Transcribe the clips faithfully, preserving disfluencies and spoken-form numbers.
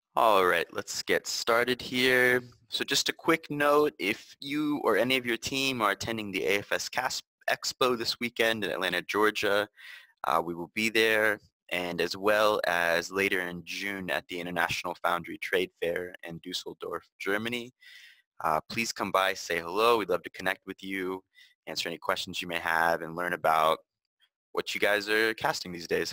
All right, let's get started here. So just a quick note, if you or any of your team are attending the A F S Cast Expo this weekend in Atlanta, Georgia, uh, we will be there, and as well as later in June at the International Foundry Trade Fair in Dusseldorf, Germany. Uh, please come by, say hello. We'd love to connect with you, answer any questions you may have, and learn about what you guys are casting these days.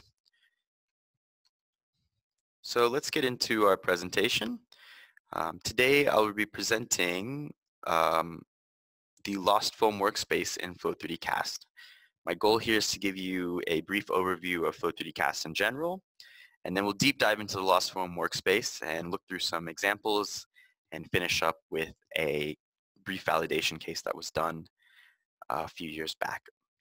So let's get into our presentation. Um, today I will be presenting um, the Lost Foam Workspace in Flow three D Cast. My goal here is to give you a brief overview of Flow three D Cast in general, and then we'll deep dive into the Lost Foam Workspace and look through some examples and finish up with a brief validation case that was done a few years back.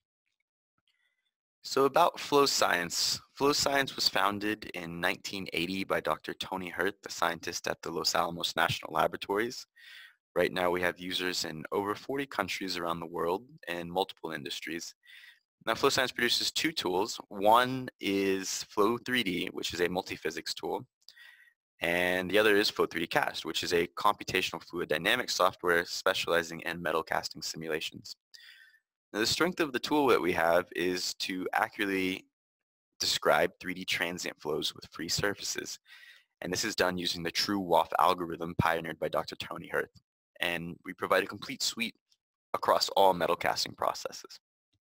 So about flow science. Flow science was founded in nineteen eighty by Doctor Tony Hurt, the scientist at the Los Alamos National Laboratories. Right now we have users in over forty countries around the world in multiple industries. Now Flow Science produces two tools. One is Flow three D, which is a multiphysics tool, and the other is Flow three D Cast, which is a computational fluid dynamics software specializing in metal casting simulations. Now the strength of the tool that we have is to accurately describe three D transient flows with free surfaces. And this is done using the true W A F algorithm pioneered by Doctor Tony Hurt. And we provide a complete suite across all metal casting processes.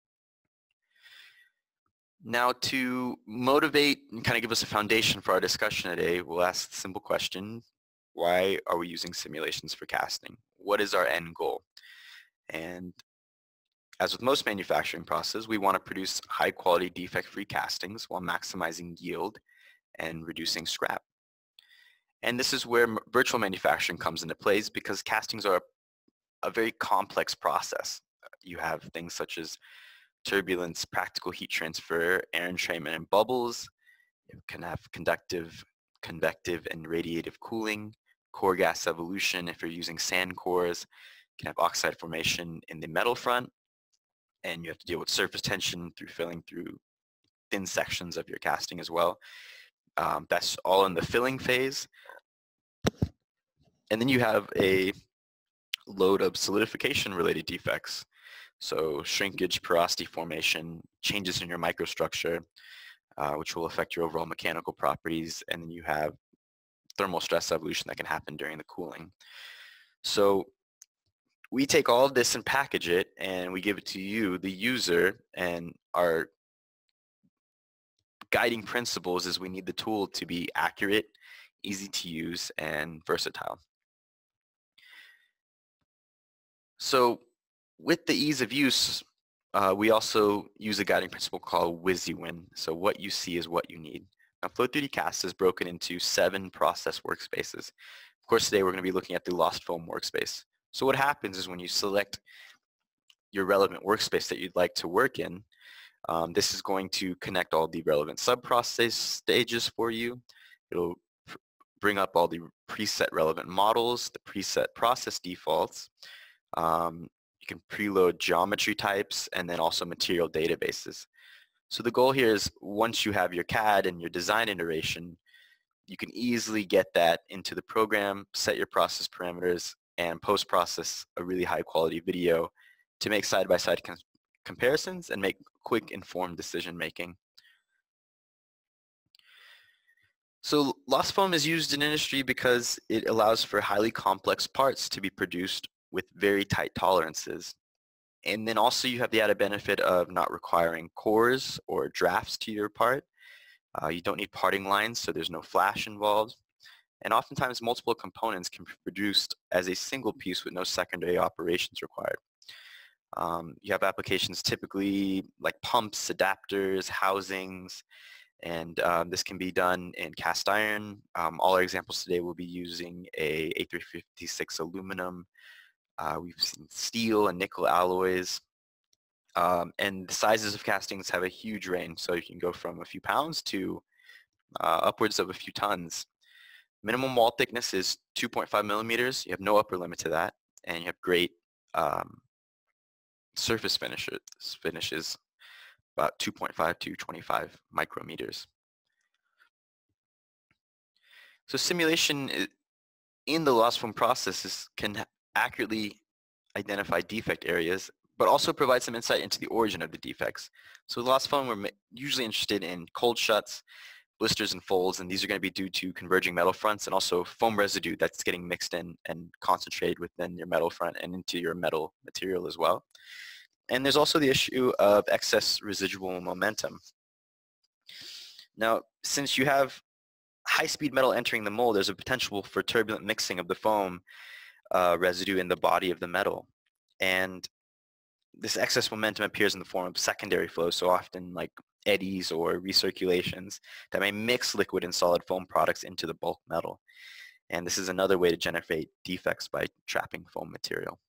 Now to motivate and kind of give us a foundation for our discussion today, we'll ask the simple question, why are we using simulations for casting? What is our end goal? And as with most manufacturing processes, we want to produce high quality defect-free castings while maximizing yield and reducing scrap. And this is where virtual manufacturing comes into place because castings are a very complex process. You have things such as turbulence, practical heat transfer, air entrainment and bubbles. You can have conductive, convective, and radiative cooling, core gas evolution if you're using sand cores. You can have oxide formation in the metal front, and you have to deal with surface tension through filling through thin sections of your casting as well. Um, that's all in the filling phase. And then you have a load of solidification related defects. So shrinkage, porosity formation, changes in your microstructure, uh, which will affect your overall mechanical properties. And then you have thermal stress evolution that can happen during the cooling. So we take all of this and package it and we give it to you, the user, and our guiding principles is we need the tool to be accurate, easy to use, and versatile. So with the ease of use, uh, we also use a guiding principle called WYSIWYN. So what you see is what you need. Now Flow three D Cast is broken into seven process workspaces. Of course, today we're going to be looking at the Lost Foam workspace. So what happens is when you select your relevant workspace that you'd like to work in, um, this is going to connect all the relevant sub-process stages for you. It'll bring up all the preset relevant models, the preset process defaults. Um, you can preload geometry types and then also material databases. So the goal here is once you have your C A D and your design iteration, you can easily get that into the program, set your process parameters, and post-process a really high quality video to make side-by-side com comparisons and make quick informed decision making. So Lost Foam is used in industry because it allows for highly complex parts to be produced with very tight tolerances. And then also you have the added benefit of not requiring cores or drafts to your part. Uh, you don't need parting lines, so there's no flash involved. And oftentimes multiple components can be produced as a single piece with no secondary operations required. Um, you have applications typically like pumps, adapters, housings, and um, this can be done in cast iron. Um, all our examples today will be using a A three fifty-six aluminum. Uh, we've seen steel and nickel alloys. Um, and the sizes of castings have a huge range, so you can go from a few pounds to uh, upwards of a few tons. Minimum wall thickness is two point five millimeters. You have no upper limit to that, and you have great um, surface finishes, finishes about two point five to twenty-five micrometers. So simulation i- in the loss foam process is, can ha- accurately identify defect areas, but also provide some insight into the origin of the defects. So with loss foam, we're ma- usually interested in cold shuts, blisters, and folds, and these are going to be due to converging metal fronts and also foam residue that's getting mixed in and concentrated within your metal front and into your metal material as well. And there's also the issue of excess residual momentum. Now, since you have high-speed metal entering the mold, there's a potential for turbulent mixing of the foam uh, residue in the body of the metal. And this excess momentum appears in the form of secondary flows, so often like eddies or recirculations that may mix liquid and solid foam products into the bulk metal. And this is another way to generate defects by trapping foam material.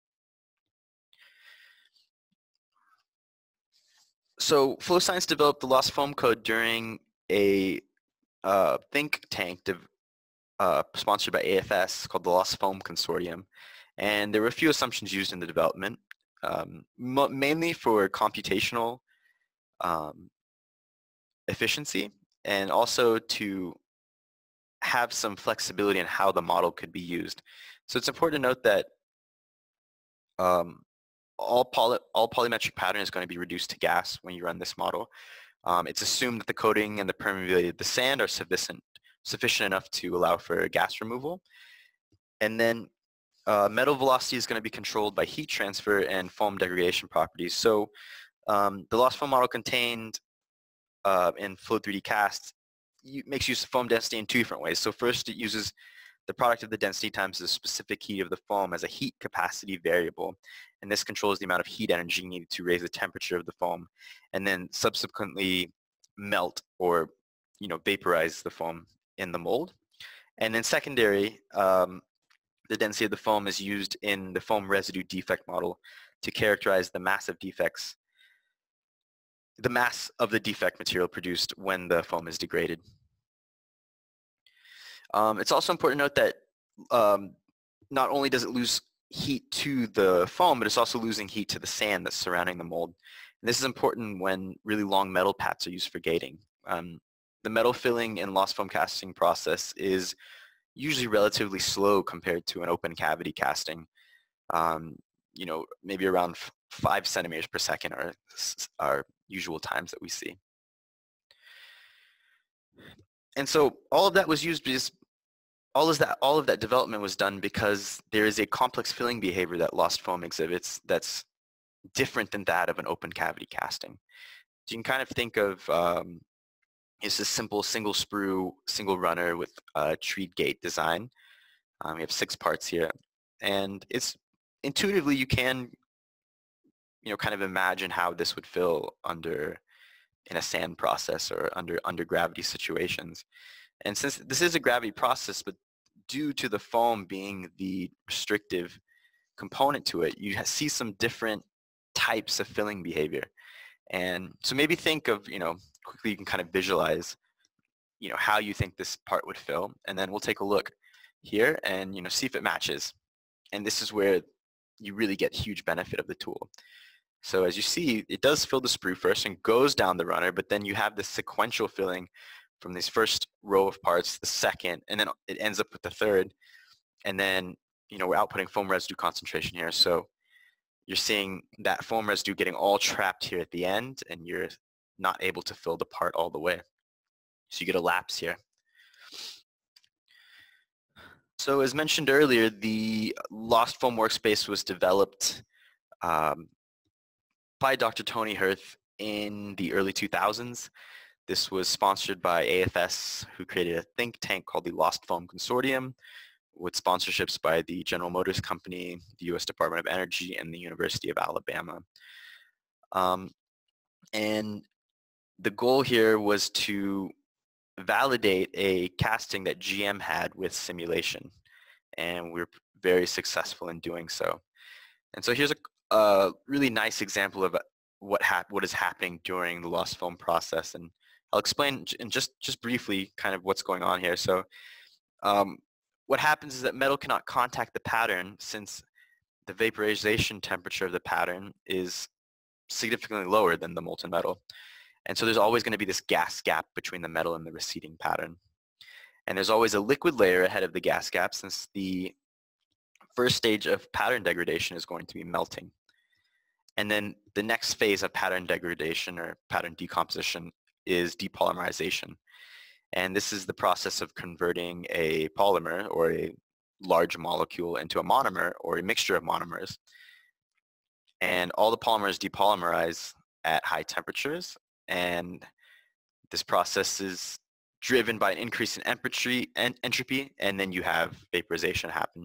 So Flow Science developed the lost foam code during a uh, think tank uh, sponsored by A F S called the Lost Foam Consortium. And there were a few assumptions used in the development, um, mainly for computational um, efficiency and also to have some flexibility in how the model could be used. So it's important to note that um, all, poly all polymetric pattern is going to be reduced to gas when you run this model. Um, it's assumed that the coating and the permeability of the sand are sufficient, sufficient enough to allow for gas removal. And then uh, metal velocity is going to be controlled by heat transfer and foam degradation properties. So um, the lost foam model contained uh, in flow three D cast makes use of foam density in two different ways. So first, it uses the product of the density times the specific heat of the foam as a heat capacity variable. And this controls the amount of heat energy needed to raise the temperature of the foam and then subsequently melt or you know, vaporize the foam in the mold. And then secondary, um, the density of the foam is used in the foam residue defect model to characterize the mass of defects, the mass of the defect material produced when the foam is degraded. Um, it's also important to note that um, not only does it lose heat to the foam, but it's also losing heat to the sand that's surrounding the mold. And this is important when really long metal pats are used for gating. Um, the metal filling in lost foam casting process is usually relatively slow compared to an open cavity casting. Um, you know, maybe around five centimeters per second are our usual times that we see. And so all of that was used because all of that all of that development was done because there is a complex filling behavior that lost foam exhibits that's different than that of an open cavity casting. So you can kind of think of um, it's a simple single sprue, single runner with a treed gate design. Um, we have six parts here, and it's intuitively you can you know kind of imagine how this would fill under in a sand process or under under gravity situations. And since this is a gravity process, but due to the foam being the restrictive component to it, you see some different types of filling behavior. And so maybe think of, you know, quickly you can kind of visualize, you know, how you think this part would fill. And then we'll take a look here and, you know, see if it matches. And this is where you really get huge benefit of the tool. So as you see, it does fill the sprue first and goes down the runner, but then you have this sequential filling from this first row of parts, the second, and then it ends up with the third. And then, you know, we're outputting foam residue concentration here. So you're seeing that foam residue getting all trapped here at the end, and you're not able to fill the part all the way. So you get a lapse here. So as mentioned earlier, the Lost Foam Workspace was developed um, by Doctor Tony Hirth in the early two thousands. This was sponsored by A F S, who created a think tank called the Lost Foam Consortium, with sponsorships by the General Motors Company, the U S Department of Energy, and the University of Alabama. Um, and the goal here was to validate a casting that G M had with simulation, and we were very successful in doing so. And so here's a, a really nice example of what hap what is happening during the lost foam process, and I'll explain in just just briefly kind of what's going on here. So um, what happens is that metal cannot contact the pattern since the vaporization temperature of the pattern is significantly lower than the molten metal. And so there's always going to be this gas gap between the metal and the receding pattern. And there's always a liquid layer ahead of the gas gap, since the first stage of pattern degradation is going to be melting. And then the next phase of pattern degradation or pattern decomposition is depolymerization. And this is the process of converting a polymer or a large molecule into a monomer or a mixture of monomers. And all the polymers depolymerize at high temperatures, and this process is driven by an increase in entropy, and entropy, and then you have vaporization happen.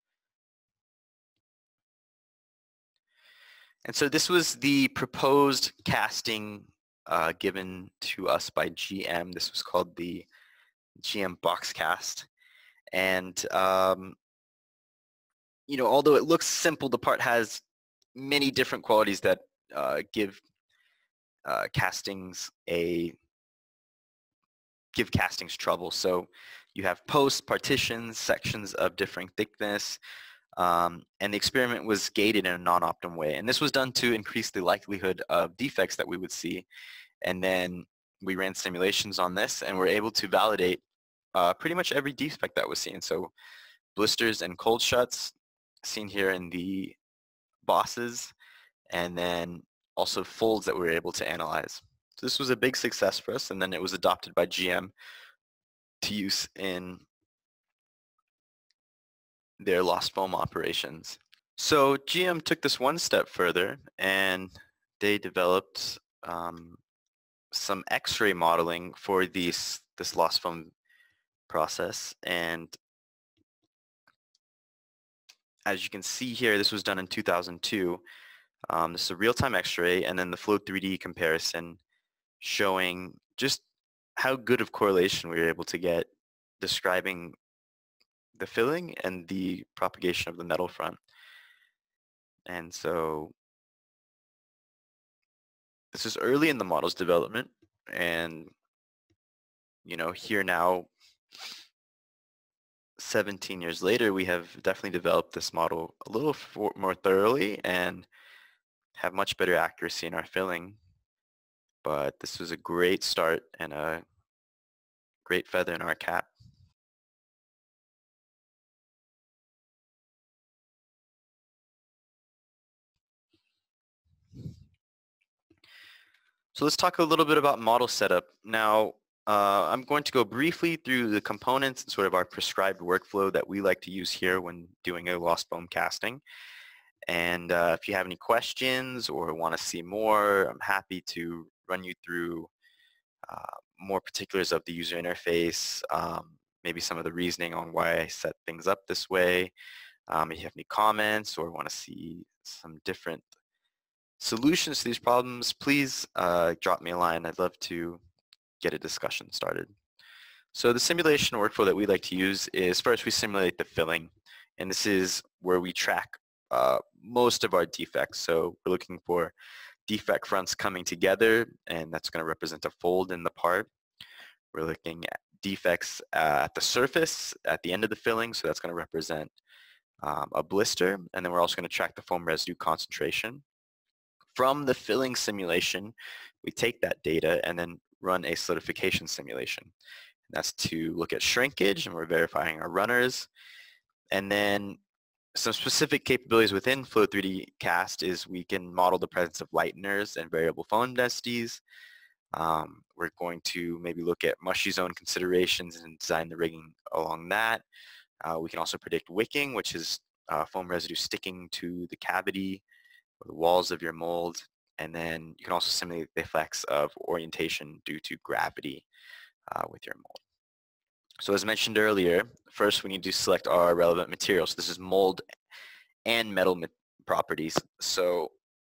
And so this was the proposed casting uh, given to us by G M. This was called the G M box cast. And, um, you know, although it looks simple, the part has many different qualities that uh, give uh, castings a give castings trouble. So you have posts, partitions, sections of differing thickness, um, and the experiment was gated in a non-optimum way. And this was done to increase the likelihood of defects that we would see. And then we ran simulations on this, and we're able to validate uh, pretty much every defect that was seen. So blisters and cold shuts seen here in the bosses, and then also folds that we were able to analyze. So this was a big success for us, and then it was adopted by G M to use in their lost foam operations. So G M took this one step further, and they developed um, some X-ray modeling for these, this lost foam process. And as you can see here, this was done in two thousand two. Um, this is a real-time X-ray, and then the flow three D comparison showing just how good of correlation we were able to get describing the filling and the propagation of the metal front. And so this is early in the model's development, and you know, here now, seventeen years later, we have definitely developed this model a little for, more thoroughly and have much better accuracy in our filling. But this was a great start and a great feather in our cap. So let's talk a little bit about model setup. Now, uh, I'm going to go briefly through the components and sort of our prescribed workflow that we like to use here when doing a lost foam casting. And uh, if you have any questions or want to see more, I'm happy to run you through uh, more particulars of the user interface, um, maybe some of the reasoning on why I set things up this way. Um, if you have any comments or want to see some different solutions to these problems, please uh, drop me a line. I'd love to get a discussion started. So the simulation workflow that we like to use is, first we simulate the filling, and this is where we track uh, most of our defects. So we're looking for defect fronts coming together, and that's going to represent a fold in the part. We're looking at defects uh, at the surface at the end of the filling, so that's going to represent um, a blister, and then we're also going to track the foam residue concentration. From the filling simulation, we take that data and then run a solidification simulation. And that's to look at shrinkage, and we're verifying our runners. And then some specific capabilities within Flow three D Cast is we can model the presence of lighteners and variable foam densities. Um, we're going to maybe look at mushy zone considerations and design the rigging along that. Uh, we can also predict wicking, which is uh, foam residue sticking to the cavity or the walls of your mold. And then you can also simulate the effects of orientation due to gravity uh, with your mold. So as mentioned earlier, first we need to select our relevant materials. This is mold and metal properties. So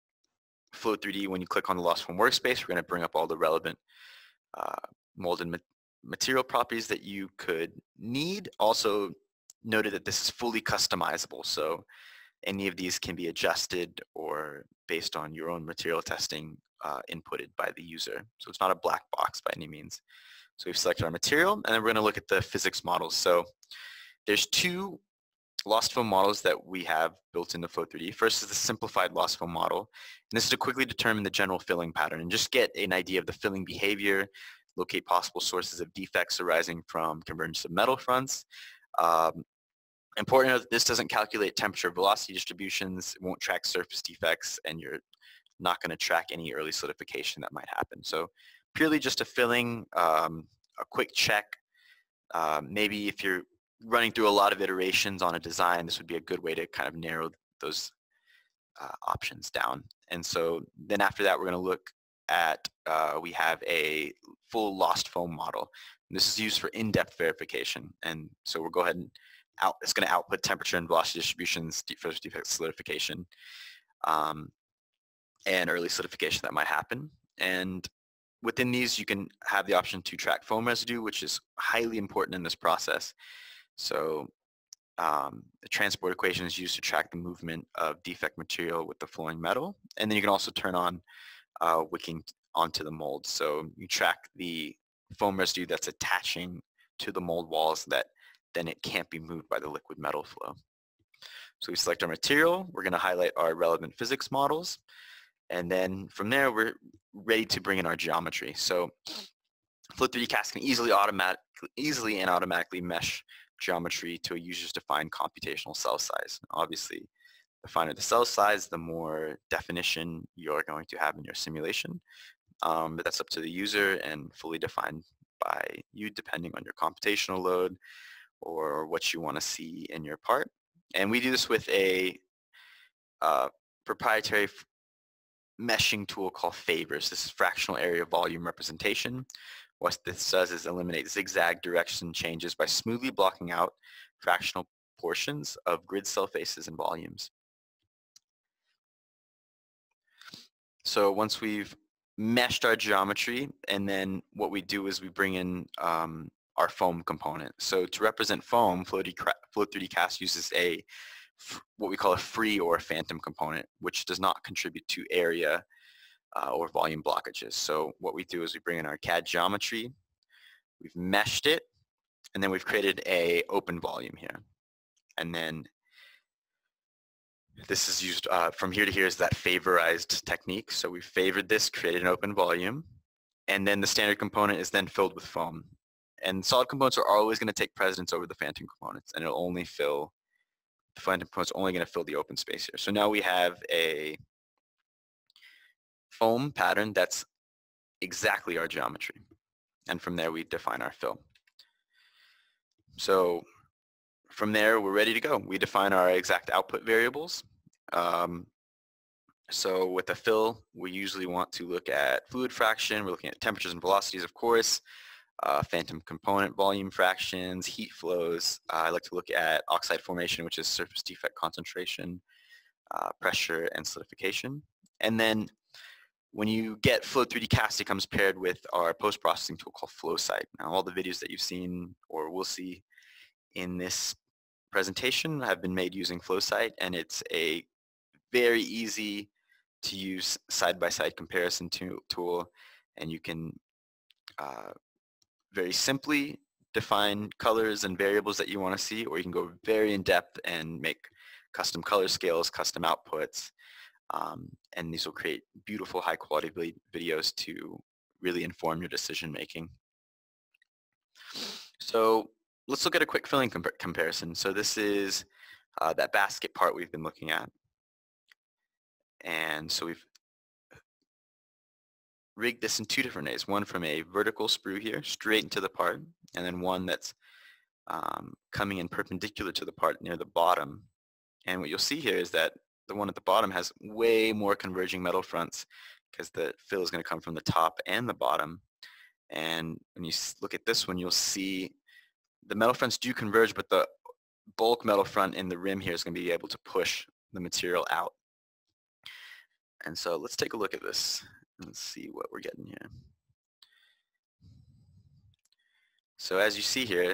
Flow three D, when you click on the Lost Foam Workspace, we're going to bring up all the relevant uh, mold and ma material properties that you could need. Also noted that this is fully customizable, so any of these can be adjusted or based on your own material testing uh, inputted by the user. So it's not a black box by any means. So we've selected our material, and then we're going to look at the physics models. So there's two lost foam models that we have built into Flow three D. First is the simplified lost foam model, and this is to quickly determine the general filling pattern and just get an idea of the filling behavior, locate possible sources of defects arising from convergence of metal fronts. Um, important note that this doesn't calculate temperature velocity distributions, it won't track surface defects, and you're not going to track any early solidification that might happen. So purely just a filling, um, a quick check. Uh, maybe if you're running through a lot of iterations on a design, this would be a good way to kind of narrow those uh, options down. And so then after that, we're going to look at, uh, we have a full lost foam model. And this is used for in-depth verification. And so we'll go ahead and out, it's going to output temperature and velocity distributions, first defect solidification, um, and early solidification that might happen. And within these, you can have the option to track foam residue, which is highly important in this process. So um, the transport equation is used to track the movement of defect material with the flowing metal. And then you can also turn on uh, wicking onto the mold. So you track the foam residue that's attaching to the mold walls that then it can't be moved by the liquid metal flow. So we select our material. We're going to highlight our relevant physics models. And then from there, we're ready to bring in our geometry. So Flow three D Cast can easily, automatic, easily and automatically mesh geometry to a user's defined computational cell size. Obviously, the finer the cell size, the more definition you're going to have in your simulation. Um, but that's up to the user and fully defined by you depending on your computational load or what you want to see in your part. And we do this with a uh, proprietary meshing tool called Favors. This is fractional area volume representation. What this does is eliminate zigzag direction changes by smoothly blocking out fractional portions of grid cell faces and volumes. So once we've meshed our geometry, and then what we do is we bring in um, our foam component. So to represent foam, Flow three D Cast uses a what we call a free or a phantom component, which does not contribute to area uh, or volume blockages. So what we do is we bring in our C A D geometry, we've meshed it, and then we've created a open volume here. And then this is used uh, from here to here is that favorized technique. So we favored this, created an open volume, and then the standard component is then filled with foam. And solid components are always going to take precedence over the phantom components, and it'll only fill the phantom component's only going to fill the open space here. So now we have a foam pattern that's exactly our geometry. And from there, we define our fill. So from there, we're ready to go. We define our exact output variables. Um, so with the fill, we usually want to look at fluid fraction. We're looking at temperatures and velocities, of course. Uh, phantom component volume fractions, heat flows. Uh, I like to look at oxide formation, which is surface defect concentration, uh, pressure, and solidification. And then when you get Flow three D Cast, it comes paired with our post-processing tool called FlowSight. Now, all the videos that you've seen or will see in this presentation have been made using FlowSight, and it's a very easy to use side-by-side comparison tool, and you can uh, very simply define colors and variables that you want to see, or you can go very in depth and make custom color scales, custom outputs, um, and these will create beautiful high quality videos to really inform your decision making. So let's look at a quick filling comp comparison. So this is uh, that basket part we've been looking at. And so we've rigged this in two different ways, one from a vertical sprue here, straight into the part, and then one that's um, coming in perpendicular to the part near the bottom. And what you'll see here is that the one at the bottom has way more converging metal fronts because the fill is going to come from the top and the bottom. And when you look at this one, you'll see the metal fronts do converge, but the bulk metal front in the rim here is going to be able to push the material out. And so let's take a look at this and see what we're getting here. So as you see here,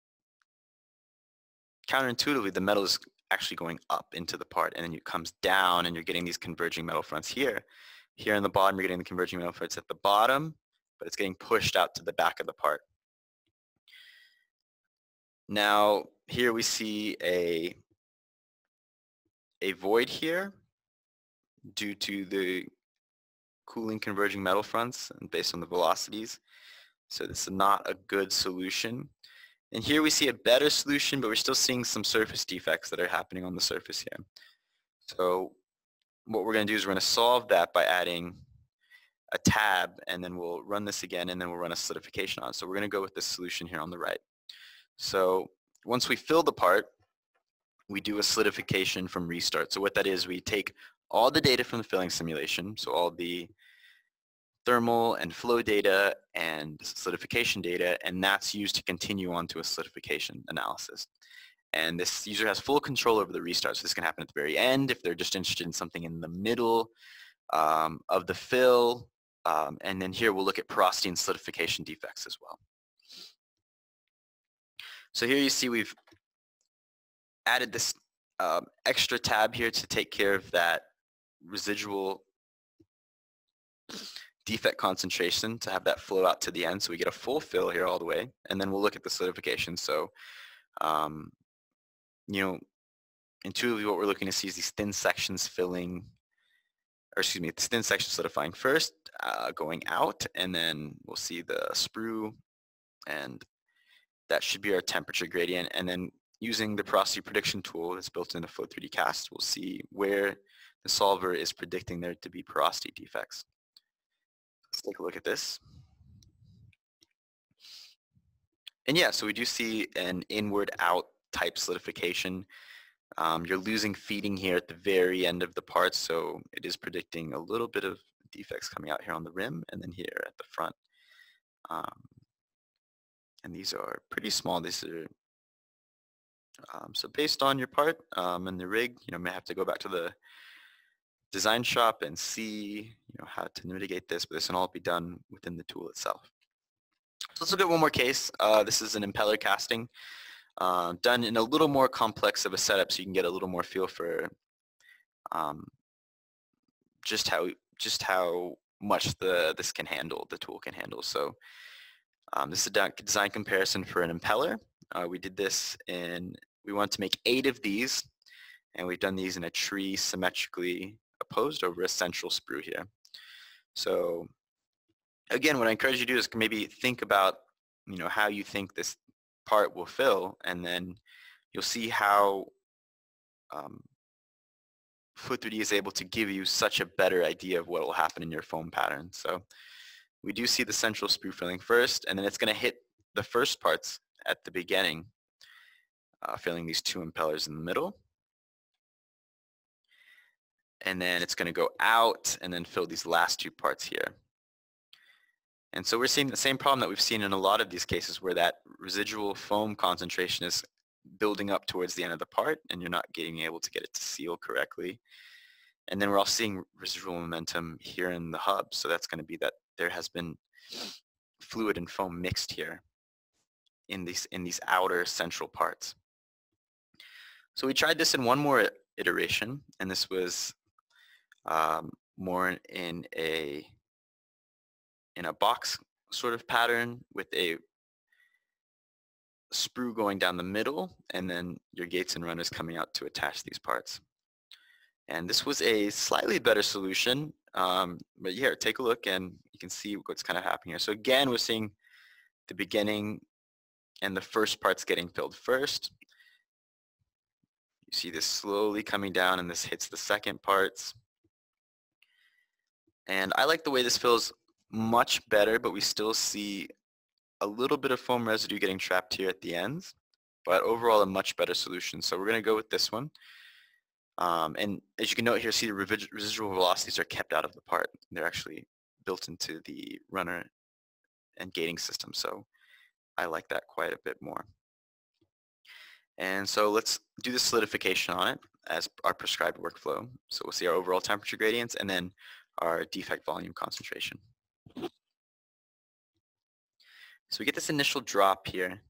counterintuitively, the metal is actually going up into the part, and then it comes down, and you're getting these converging metal fronts here. Here in the bottom, you're getting the converging metal fronts at the bottom, but it's getting pushed out to the back of the part. Now, here we see a, a void here due to the cooling converging metal fronts and based on the velocities. So this is not a good solution. And here we see a better solution, but we're still seeing some surface defects that are happening on the surface here. So what we're going to do is we're going to solve that by adding a tab, and then we'll run this again, and then we'll run a solidification on. So we're going to go with this solution here on the right. So once we fill the part, we do a solidification from restart. So what that is, we take all the data from the filling simulation, so all the thermal and flow data and solidification data, and that's used to continue on to a solidification analysis. And this user has full control over the restart, so this can happen at the very end if they're just interested in something in the middle um, of the fill. Um, and then here we'll look at porosity and solidification defects as well. So here you see we've added this um, extra tab here to take care of that residual defect concentration, to have that flow out to the end, so we get a full fill here all the way. And then we'll look at the solidification. So um, you know, intuitively what we're looking to see is these thin sections filling, or excuse me, this thin section solidifying first, uh, going out, and then we'll see the sprue, and that should be our temperature gradient. And then using the porosity prediction tool that's built into flow three D cast, we'll see where the solver is predicting there to be porosity defects. Let's take a look at this. And yeah, so we do see an inward out type solidification. Um, you're losing feeding here at the very end of the part, so it is predicting a little bit of defects coming out here on the rim and then here at the front. Um, and these are pretty small. These are um, so based on your part um, and the rig, you know, may have to go back to the design shop and see, you know, how to mitigate this, but this can all be done within the tool itself. So let's look at one more case. Uh, this is an impeller casting. Uh, done in a little more complex of a setup, so you can get a little more feel for um, just how just how much the this can handle, the tool can handle. So um, this is a design comparison for an impeller. Uh, we did this in, we want to make eight of these, and we've done these in a tree symmetrically opposed over a central sprue here. So again, what I encourage you to do is maybe think about, you know, how you think this part will fill, and then you'll see how um, Flow three D is able to give you such a better idea of what will happen in your foam pattern. So we do see the central sprue filling first, and then it's going to hit the first parts at the beginning, uh, filling these two impellers in the middle. And then it's going to go out and then fill these last two parts here. And so we're seeing the same problem that we've seen in a lot of these cases, where that residual foam concentration is building up towards the end of the part and you're not getting able to get it to seal correctly. And then we're also seeing residual momentum here in the hub. So that's going to be that there has been fluid and foam mixed here in these, in these outer central parts. So we tried this in one more iteration, and this was um, more in a in a box sort of pattern with a sprue going down the middle, and then your gates and runners coming out to attach these parts. And this was a slightly better solution, um, but here, take a look and you can see what's kind of happening here. So again, we're seeing the beginning and the first parts getting filled first. You see this slowly coming down, and this hits the second parts. And I like the way this fills much better, but we still see a little bit of foam residue getting trapped here at the ends, but overall a much better solution. So we're going to go with this one. Um, and as you can note here, see the residual velocities are kept out of the part. They're actually built into the runner and gating system. So I like that quite a bit more. And so let's do the solidification on it as our prescribed workflow. So we'll see our overall temperature gradients and then our defect volume concentration. So we get this initial drop here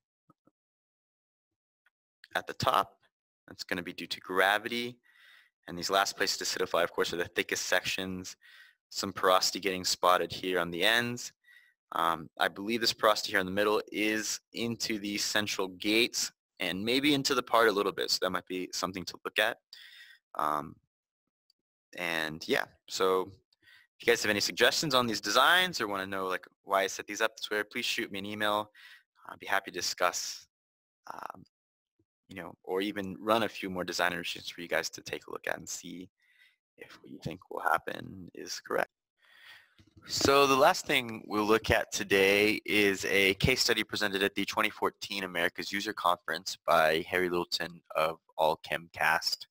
at the top. That's going to be due to gravity. And these last places to solidify, of course, are the thickest sections. Some porosity getting spotted here on the ends. Um, I believe this porosity here in the middle is into the central gates and maybe into the part a little bit. So that might be something to look at. Um, and yeah, so If you guys have any suggestions on these designs or want to know like why I set these up this way, please shoot me an email. I'd be happy to discuss, um, you know, or even run a few more design iterations for you guys to take a look at and see if what you think will happen is correct. So the last thing we'll look at today is a case study presented at the twenty fourteen America's User Conference by Harry Littleton of AllChemCast.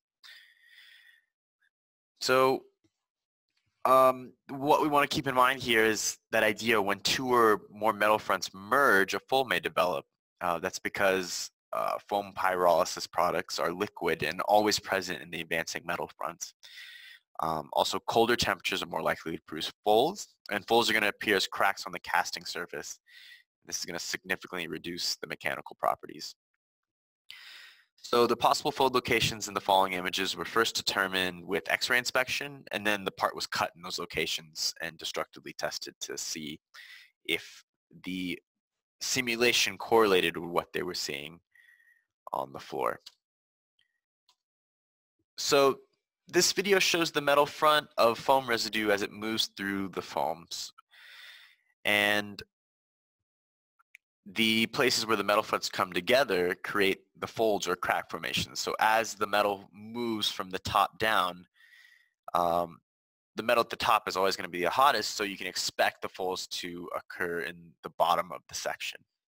So um, what we want to keep in mind here is that idea when two or more metal fronts merge, a foam may develop. Uh, that's because uh, foam pyrolysis products are liquid and always present in the advancing metal fronts. Um, also, colder temperatures are more likely to produce folds, and folds are going to appear as cracks on the casting surface. This is going to significantly reduce the mechanical properties. So the possible fold locations in the following images were first determined with X-ray inspection, and then the part was cut in those locations and destructively tested to see if the simulation correlated with what they were seeing on the floor. So this video shows the metal front of foam residue as it moves through the foams. And the places where the metal fronts come together create the folds or crack formations. So as the metal moves from the top down, um, the metal at the top is always going to be the hottest, so you can expect the folds to occur in the bottom of the section.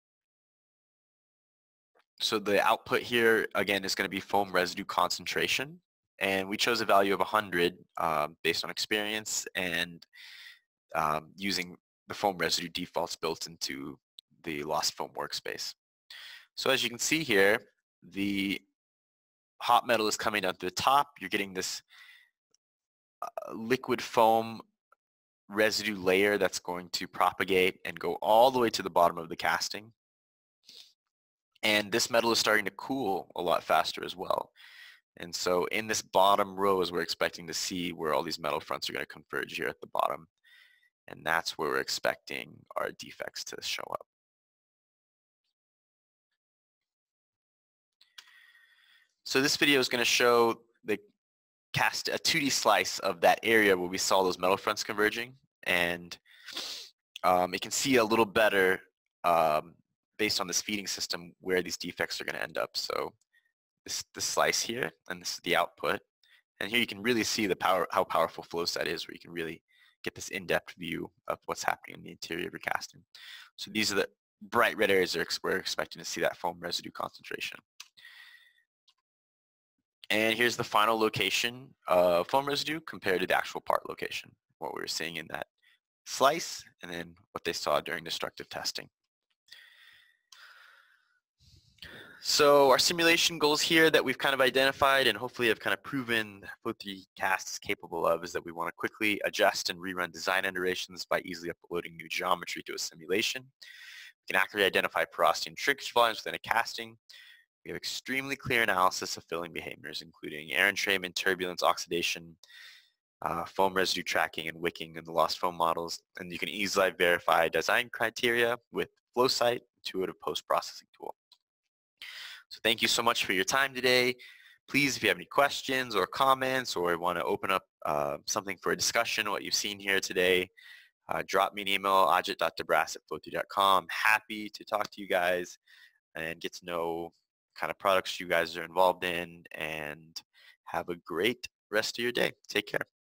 So the output here, again, is going to be foam residue concentration. And we chose a value of one hundred um, based on experience and um, using the foam residue defaults built into the lost foam workspace. So as you can see here, the hot metal is coming down to the top. You're getting this uh, liquid foam residue layer that's going to propagate and go all the way to the bottom of the casting. And this metal is starting to cool a lot faster as well. And so in this bottom row is we're expecting to see where all these metal fronts are going to converge here at the bottom. And that's where we're expecting our defects to show up. So this video is going to show the cast a two D slice of that area where we saw those metal fronts converging. And um, it can see a little better um, based on this feeding system where these defects are going to end up. So this, this slice here, and this is the output. And here you can really see the power, how powerful FlowSet is, where you can really get this in-depth view of what's happening in the interior of your casting. So these are the bright red areas where we're expecting to see that foam residue concentration. And here's the final location of foam residue compared to the actual part location, what we were seeing in that slice, and then what they saw during destructive testing. So our simulation goals here that we've kind of identified and hopefully have kind of proven FLOW three D cast is capable of is that we want to quickly adjust and rerun design iterations by easily uploading new geometry to a simulation. We can accurately identify porosity and shrinkage volumes within a casting. We have extremely clear analysis of filling behaviors, including air entrainment, turbulence, oxidation, uh, foam residue tracking, and wicking in the lost foam models. And you can easily verify design criteria with FlowSight, intuitive post-processing tool. So thank you so much for your time today. Please, if you have any questions or comments or want to open up uh, something for a discussion, what you've seen here today, uh, drop me an email, ajit dot debras at flow three dot com. Happy to talk to you guys and get to know kind of products you guys are involved in, and have a great rest of your day. Take care.